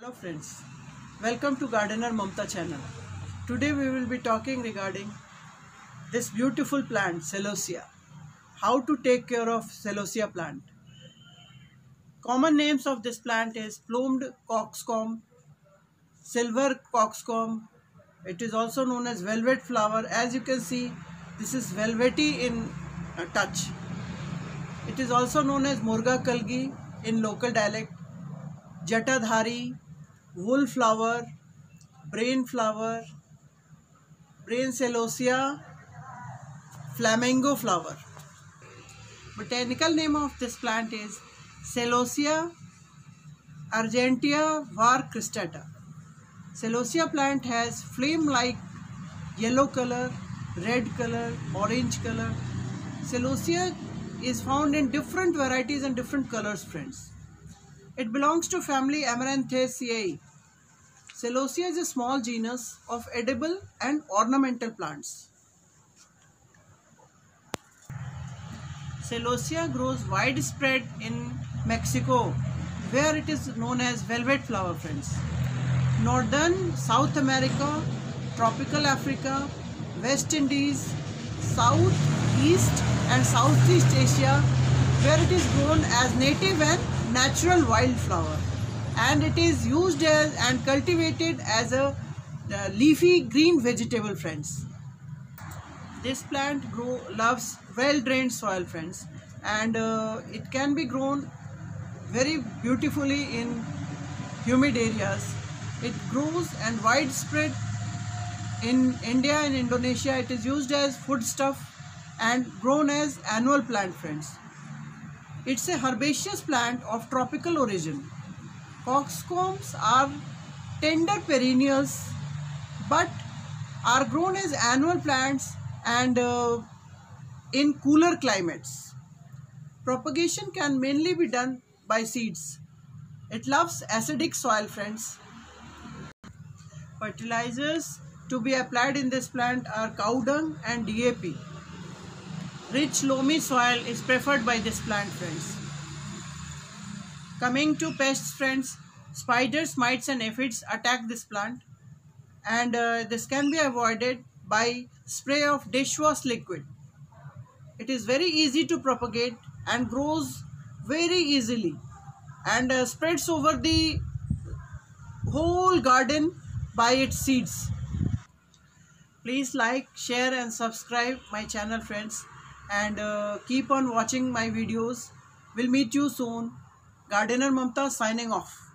Hello friends, welcome to Gardener Mamata channel. Today we will be talking regarding this beautiful plant Celosia. How to take care of Celosia plant. Common names of this plant is Plumed COCKSCOMB, silver COCKSCOMB. It is also known as velvet flower. As you can see, this is velvety in touch. It is also known as Murgakalgi in local dialect, Jattadhari, wool flower, brain Celosia, Flamingo flower. Botanical name of this plant is Celosia argentea var cristata. Celosia plant has flame-like yellow color, red color, orange color. Celosia is found in different varieties and different colors, friends. It belongs to family Amaranthaceae. Celosia is a small genus of edible and ornamental plants. Celosia grows widespread in Mexico, where it is known as velvet flower, friends. Northern South America, tropical Africa, West Indies, South, East and Southeast Asia, where it is grown as native and natural wildflower, and it is used as and cultivated as a leafy green vegetable, friends. This plant loves well-drained soil, friends, and it can be grown very beautifully in humid areas. It grows and widespread in India and Indonesia. It is used as foodstuff and grown as annual plant, friends. It's a herbaceous plant of tropical origin. Cockscombs are tender perennials but are grown as annual plants and in cooler climates. Propagation can mainly be done by seeds. It loves acidic soil, friends. Fertilizers to be applied in this plant are cow dung and DAP. Rich loamy soil is preferred by this plant, friends. Coming to pests, friends, spiders, mites and aphids attack this plant, and this can be avoided by spray of dishwash liquid. It is very easy to propagate and grows very easily and spreads over the whole garden by its seeds. Please like, share and subscribe my channel, friends, and keep on watching my videos. We'll meet you soon. Gardener Mamata signing off.